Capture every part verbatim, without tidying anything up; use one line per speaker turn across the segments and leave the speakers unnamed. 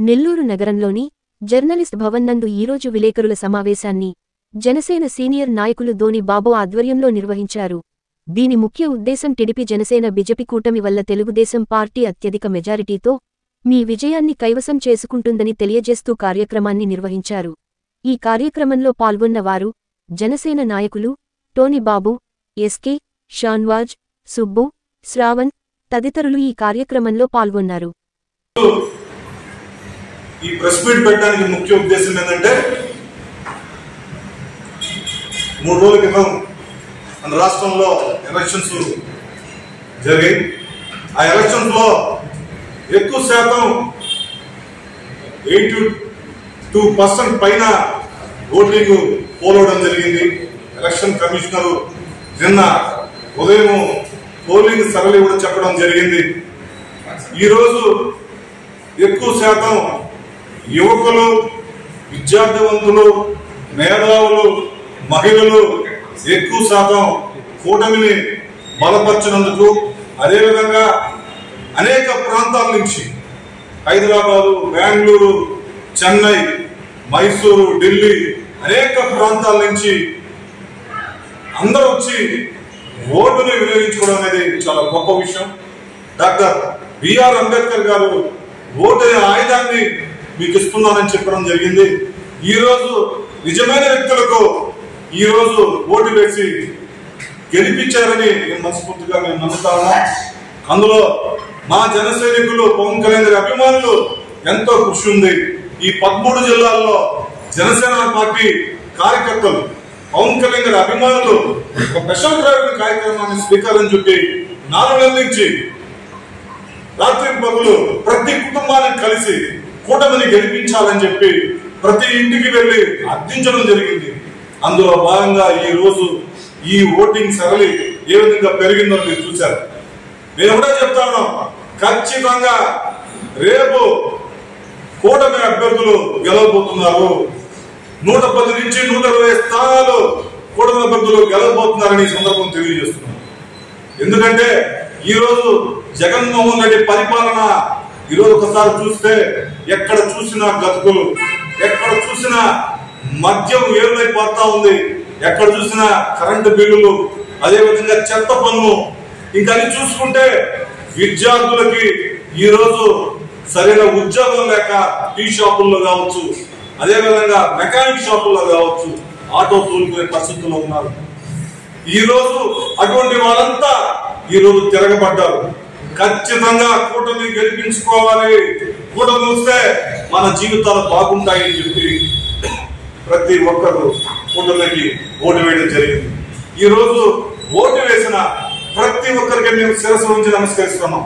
నెల్లూరు నగరంలోని జర్నలిస్ట్ భవన్ నందు ఈరోజు విలేకరుల సమావేశాన్ని జనసేన సీనియర్ నాయకులు ధోని బాబు ఆధ్వర్యంలో నిర్వహించారు. దీని ముఖ్య ఉద్దేశం టీడీపీ జనసేన బీజేపీ కూటమి వల్ల తెలుగుదేశం పార్టీ అత్యధిక మెజారిటీతో మీ విజయాన్ని కైవసం చేసుకుంటుందని తెలియజేస్తూ కార్యక్రమాన్ని నిర్వహించారు. ఈ కార్యక్రమంలో పాల్గొన్న వారు జనసేన నాయకులు టోనీ బాబు, ఎస్కే, షాన్వాజ్, సుబ్బు, శ్రావణ్ తదితరులు ఈ కార్యక్రమంలో పాల్గొన్నారు.
ఈ ప్రెస్ మీట్ పెట్టడానికి ముఖ్య ఉద్దేశం ఏంటంటే, మూడు రోజుల క్రితం మన రాష్ట్రంలో ఎలక్షన్స్ జరిగాయి. ఆ ఎలక్షన్స్ లో ఎక్కువ శాతం ఎయిటీ టూ పర్సెంట్ పైన ఓటింగ్ పోలవడం జరిగింది. ఎలక్షన్ కమిషనర్ నిన్న ఉదయం పోలింగ్ సరళి కూడా చెప్పడం జరిగింది. ఈరోజు ఎక్కువ శాతం యువకులు, విద్యార్థివంతులు, మేధావులు, మహిళలు ఎక్కువ శాతం కూటమిని బలపరిచినందుకు, అదేవిధంగా అనేక ప్రాంతాల నుంచి హైదరాబాదు, బెంగళూరు, చెన్నై, మైసూరు, ఢిల్లీ అనేక ప్రాంతాల నుంచి అందరూ వచ్చి ఓటును వినియోగించుకోవడం అనేది చాలా గొప్ప విషయం. డాక్టర్ బిఆర్ అంబేద్కర్ గారు ఓటు అనే ఆయుధాన్ని మీకు ఇస్తున్నానని చెప్పడం జరిగింది. ఈ రోజు నిజమైన వ్యక్తులకు ఈ రోజు ఓటు వేసి గెలిపించారని నేను మనస్ఫూర్తిగా మేము నమ్ముతా ఉన్నాం. అందులో మా జన సైనికులు, పవన్ కళ్యాణ్ గారి అభిమానులు ఎంతో కృషి ఉంది. ఈ పదమూడు జిల్లాల్లో జనసేన పార్టీ కార్యకర్తలు, పవన్ కళ్యాణ్ గారి అభిమానులు ఒక స్పెషల్ డ్రైవింగ్ కార్యక్రమాన్ని శ్రీకారం చుట్టి నాలుగు నెలల నుంచి రాత్రి పగులు ప్రతి కుటుంబానికి కలిసి కూటమిని గెలిపించాలని చెప్పి ప్రతి ఇంటికి వెళ్లి అర్థించడం జరిగింది. అందులో భాగంగా ఈ రోజు ఈ ఓటింగ్ సరళి ఏ విధంగా పెరిగిందో మీరు చూశారు. నేను కూడా చెప్తాను, ఖచ్చితంగా రేపు కూటమి అభ్యర్థులు గెలవబోతున్నారు. నూట పది నుంచి నూట ఇరవై స్థానాలు కూటమి అభ్యర్థులు గెలవబోతున్నారని ఈ సందర్భం తెలియజేస్తున్నాను. ఎందుకంటే ఈ రోజు జగన్మోహన్ రెడ్డి పరిపాలన ఈరోజు ఒకసారి చూస్తే ఎక్కడ చూసినా గతుకులు, ఎక్కడ చూసినా మద్యం ఏమైపోతా ఉంది, ఎక్కడ చూసినా కరెంటు బిల్లులు, అదేవిధంగా చెత్త పన్ను, ఇంకా అది చూసుకుంటే విద్యార్థులకి ఈ రోజు సరైన ఉద్యోగం లేక టీ షాపుల్లో కావచ్చు, అదేవిధంగా మెకానిక్ షాపుల్లో కావచ్చు ఆటో తోలుకునే పరిస్థితుల్లో ఉన్నారు. ఈ రోజు అటువంటి వాళ్ళంతా ఈ రోజు తిరగబడ్డారు. ఖచ్చితంగా కూటమి గెలిపించుకోవాలి, కూటమి వస్తే మన జీవితాలు బాగుంటాయని చెప్పి ప్రతి ఒక్కరు కూటమికి ఓటు వేయడం జరిగింది. ఈ రోజు ఓటు వేసిన ప్రతి ఒక్కరికి మేము శిరస్సు ఉంచి నమస్కరిస్తున్నాం.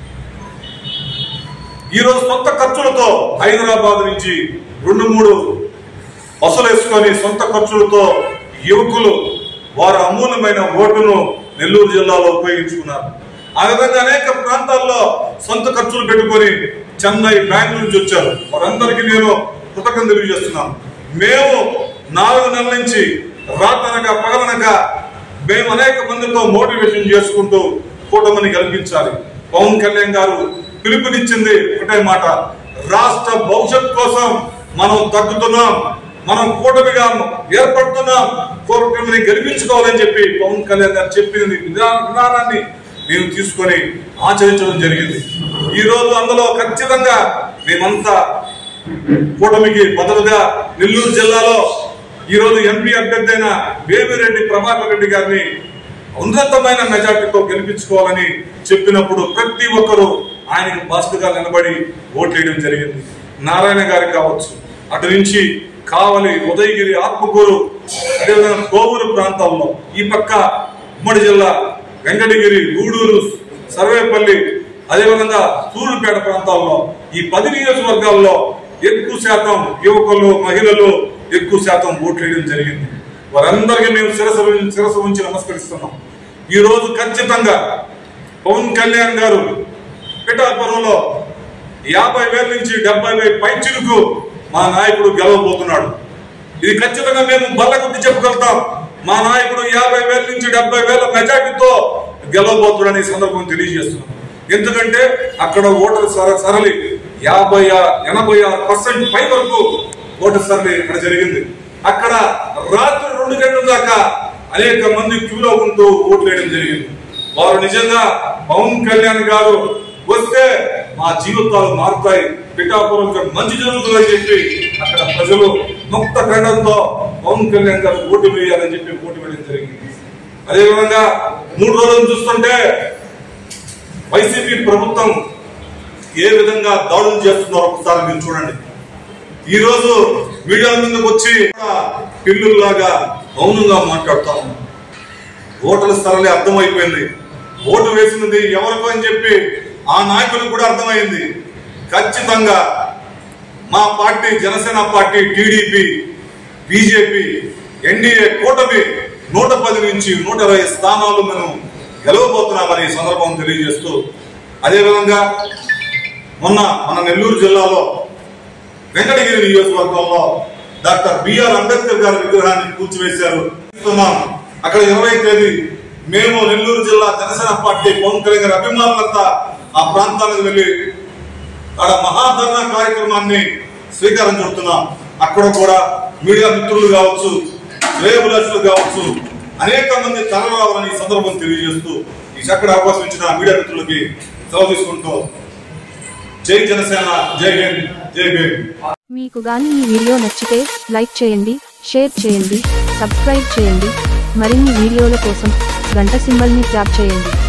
ఈ రోజు సొంత ఖర్చులతో హైదరాబాద్ నుంచి రెండు మూడు బస్సులు వేసుకొని సొంత ఖర్చులతో యువకులు వారు అమూల్యమైన ఓటును నెల్లూరు జిల్లాలో ఉపయోగించుకున్నారు. ఆ విధంగా అనేక ప్రాంతాల్లో సొంత ఖర్చులు పెట్టుకొని చెన్నై, బెంగళూరు నుంచి వచ్చారు. వారందరికీ నేను కృతజ్ఞతలు తెలియజేస్తున్నాను. మేము నాలుగు నెలల నుంచి రాత్రనక పగలనక మేము అనేక మందితో మోటివేషన్ చేసుకుంటూ కూటమిని గెలిపించాలి. పవన్ కళ్యాణ్ గారు పిలుపునిచ్చింది ఒకటే మాట, రాష్ట్ర భవిష్యత్ కోసం మనం తగ్గుతున్నాం, మనం కూటమిగా ఏర్పడుతున్నాం, కూటమిని గెలిపించుకోవాలని చెప్పి పవన్ కళ్యాణ్ గారు చెప్పిన విధానాన్ని మేము తీసుకొని ఆచరించడం జరిగింది. ఈ రోజు అందులో ఖచ్చితంగా మేమంతా కూటమికి బదులుగా నెల్లూరు జిల్లాలో ఈ రోజు ఎంపీ అభ్యర్థి అయిన వేమిరెడ్డి ప్రభాకర్ రెడ్డి గారిని ఉన్నతమైన మెజార్టీతో గెలిపించుకోవాలని చెప్పినప్పుడు ప్రతి ఒక్కరూ ఆయనకు బాధ్యతగా నిలబడి ఓట్లేయడం జరిగింది. నారాయణ గారికి కావచ్చు, అటు నుంచి కావలి, ఉదయగిరి, ఆత్మకూరు, అదేవిధంగా కోవూరు ప్రాంతాల్లో, ఈ పక్క ఉమ్మడి జిల్లా వెంకటగిరి, గూడూరు, సర్వేపల్లి, అదేవిధంగా సూర్యుపేట ప్రాంతాల్లో ఈ పది నియోజకవర్గాల్లో ఎక్కువ శాతం యువకులు, మహిళలు ఎక్కువ శాతం ఓట్లు వేయడం జరిగింది. వారందరికీ మేము శిరస్సు శిరస్సు ఉంచి నమస్కరిస్తున్నాం. ఈ రోజు ఖచ్చితంగా పవన్ కళ్యాణ్ గారు పిఠాపురంలో యాభై వేల నుంచి డెబ్బై వేల పైచిలకు మా నాయకుడు గెలవబోతున్నాడు. ఇది ఖచ్చితంగా మేము బల్లకొద్ది చెప్పగలుగుతాం. మా నాయకుడు యాభై వేల నుంచి డెబ్బై వేల మెజార్టీతో గెలవబోతున్నాడని సందర్భం తెలియజేస్తున్నాం. ఎందుకంటే అక్కడ ఓటర్ సరళి యాభై ఎనభై ఆరు పర్సెంట్ పై వరకు ఓటర్ సర్వే ఇక్కడ జరిగింది. అక్కడ రాత్రి రెండు గంటల దాకా అనేక మంది క్యూలో ఉంటూ ఓట్లు వేయడం జరిగింది. వారు నిజంగా పవన్ కళ్యాణ్ గారు వస్తే మా జీవితాలు మారుతాయి, పిఠాపురంకి మంచి జరుగుతుందని చెప్పి అక్కడ ప్రజలు ముక్త ఖండంతో పవన్ కళ్యాణ్ గారు ఓటు వేయాలని చెప్పి ఓటు వేయడం జరిగింది. అదేవిధంగా మూడు రోజులు చూస్తుంటే వైసీపీ ప్రభుత్వం ఏ విధంగా దాడులు చేస్తున్నారో ఒకసారి మీరు చూడండి. ఈ రోజు మీడియా ముందుకు వచ్చి పిల్లుల్లాగా మౌనంగా మాట్లాడుతా ఉన్నాం. ఓటర్ల స్థలే అర్థమైపోయింది, ఓటు వేసినది ఎవరికో అని చెప్పి ఆ నాయకులకు కూడా అర్థమైంది. ఖచ్చితంగా మా party Janasena party, TDP, BJP, NDA కూటమి నూట పది నుంచి నూట ఇరవై స్థానాలు మనం గెలవబోతున్నామని సందర్భం తెలియజేస్తూ, అదేవిధంగా మొన్న మన నెల్లూరు జిల్లాలో వెంకటగిరి నియోజకవర్గంలో డాక్టర్ బిఆర్ అంబేద్కర్ గారి విగ్రహాన్ని కూల్చివేశారు. అక్కడ ఇరవై తేదీ మేము నెల్లూరు జిల్లా జనసేన పార్టీ పవన్ కళ్యాణ్ గారి అభిమానులంతా ఆ ప్రాంతానికి వెళ్లి అక్కడ మహాధర్నా కార్యక్రమాన్ని స్వీకారం చుడుతున్నాం. అక్కడ కూడా మీడియా మిత్రులు కావచ్చు, శ్రేయభిలాషులు కావచ్చు, అనేక మంది తరలిరావాలని సందర్భం తెలియజేస్తూ ఈ చక్కటి అవకాశం ఇచ్చిన మీడియా మిత్రులకి సెలవు తీసుకుంటూ జై జనసేన, జై హింద్, జై భీమ్.
మీకు గాని ఈ వీడియో నచ్చితే లైక్ చేయండి, షేర్ చేయండి, సబ్స్క్రైబ్ చేయండి. మరిన్ని వీడియోల కోసం గంట సింబల్ ని ట్యాప్ చేయండి.